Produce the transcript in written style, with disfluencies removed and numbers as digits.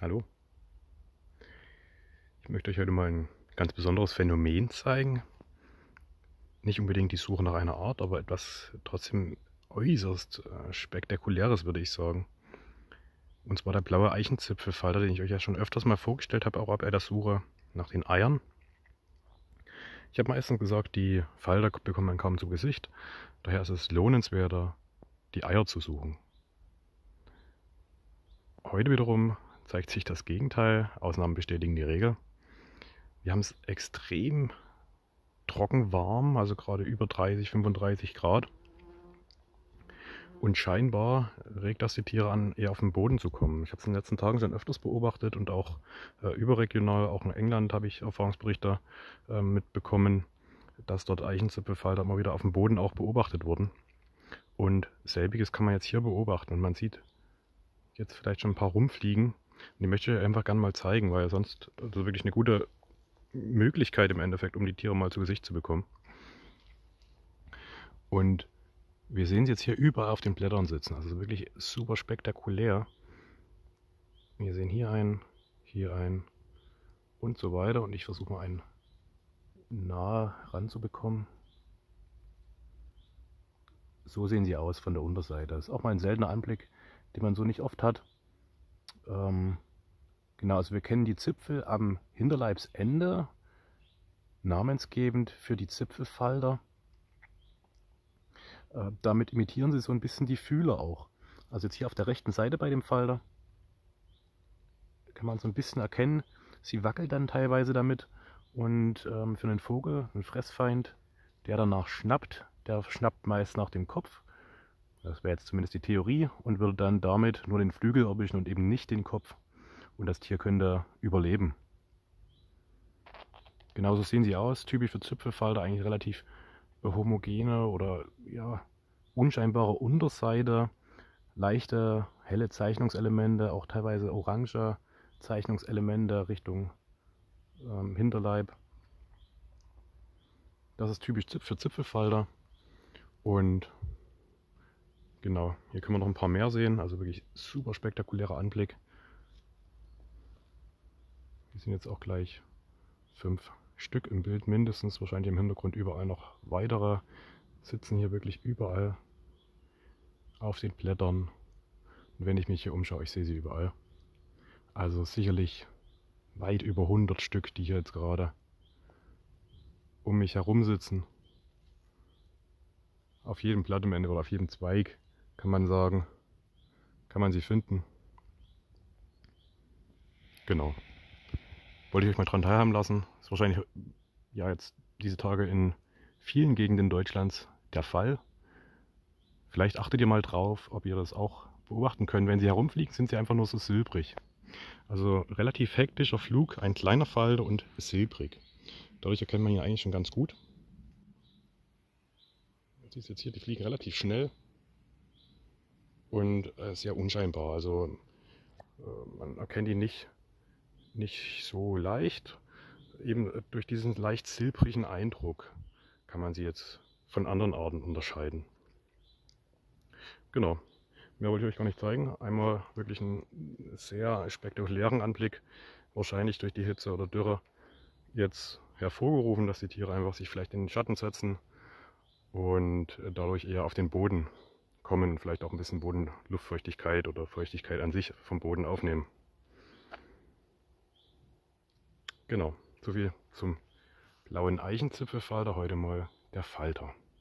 Hallo, ich möchte euch heute mal ein ganz besonderes Phänomen zeigen. Nicht unbedingt die Suche nach einer Art, aber etwas trotzdem äußerst Spektakuläres, würde ich sagen. Und zwar der blaue Eichenzipfelfalter, den ich euch ja schon öfters mal vorgestellt habe, auch bei der Suche nach den Eiern. Ich habe meistens gesagt, die Falter bekommt man kaum zu Gesicht. Daher ist es lohnenswerter, die Eier zu suchen. Heute wiederum zeigt sich das Gegenteil. Ausnahmen bestätigen die Regel. Wir haben es extrem trocken warm, also gerade über 30, 35 Grad. Und scheinbar regt das die Tiere an, eher auf den Boden zu kommen. Ich habe es in den letzten Tagen schon öfters beobachtet und auch überregional, auch in England habe ich Erfahrungsberichte mitbekommen, dass dort Eichenzipfelfalter immer wieder auf dem Boden auch beobachtet wurden. Und selbiges kann man jetzt hier beobachten und man sieht jetzt vielleicht schon ein paar rumfliegen. Und die möchte ich einfach gerne mal zeigen, weil sonst also wirklich eine gute Möglichkeit im Endeffekt, um die Tiere mal zu Gesicht zu bekommen. Und wir sehen sie jetzt hier überall auf den Blättern sitzen, also wirklich super spektakulär. Wir sehen hier einen und so weiter. Und ich versuche mal einen nah ranzubekommen. So sehen sie aus von der Unterseite. Das ist auch mal ein seltener Anblick, den man so nicht oft hat. Genau, also wir kennen die Zipfel am Hinterleibsende, namensgebend für die Zipfelfalter. Damit imitieren sie so ein bisschen die Fühler auch. Also jetzt hier auf der rechten Seite bei dem Falter kann man so ein bisschen erkennen, sie wackelt dann teilweise damit. Und für einen Vogel, einen Fressfeind, der danach schnappt, der schnappt meist nach dem Kopf. Das wäre jetzt zumindest die Theorie und würde dann damit nur den Flügel erwischen und eben nicht den Kopf. Und das Tier könnte überleben. Genauso sehen sie aus, typisch für Zipfelfalter, eigentlich relativ homogene oder ja, unscheinbare Unterseite, leichte helle Zeichnungselemente, auch teilweise orange Zeichnungselemente Richtung Hinterleib. Das ist typisch für Zipfelfalter. Und genau, hier können wir noch ein paar mehr sehen, also wirklich super spektakulärer Anblick. Hier sind jetzt auch gleich 5 Stück im Bild mindestens, wahrscheinlich im Hintergrund überall noch weitere, sitzen hier wirklich überall auf den Blättern. Und wenn ich mich hier umschaue, ich sehe sie überall. Also sicherlich weit über 100 Stück, die hier jetzt gerade um mich herum sitzen. Auf jedem Blatt am Ende oder auf jedem Zweig, kann man sagen, kann man sie finden. Genau. Wollte ich euch mal dran teilhaben lassen. Ist wahrscheinlich ja jetzt diese Tage in vielen Gegenden Deutschlands der Fall. Vielleicht achtet ihr mal drauf, ob ihr das auch beobachten könnt. Wenn sie herumfliegen, sind sie einfach nur so silbrig. Also relativ hektischer Flug, ein kleiner Falter und silbrig. Dadurch erkennt man ihn eigentlich schon ganz gut. Man sieht jetzt hier, die fliegen relativ schnell und sehr unscheinbar. Also man erkennt ihn nicht so leicht. Eben durch diesen leicht silbrigen Eindruck kann man sie jetzt von anderen Arten unterscheiden. Genau, mehr wollte ich euch gar nicht zeigen. Einmal wirklich einen sehr spektakulären Anblick, wahrscheinlich durch die Hitze oder Dürre jetzt hervorgerufen, dass die Tiere einfach sich vielleicht in den Schatten setzen und dadurch eher auf den Boden kommen, vielleicht auch ein bisschen Bodenluftfeuchtigkeit oder Feuchtigkeit an sich vom Boden aufnehmen. Genau, soviel zum blauen Eichenzipfelfalter, heute mal der Falter.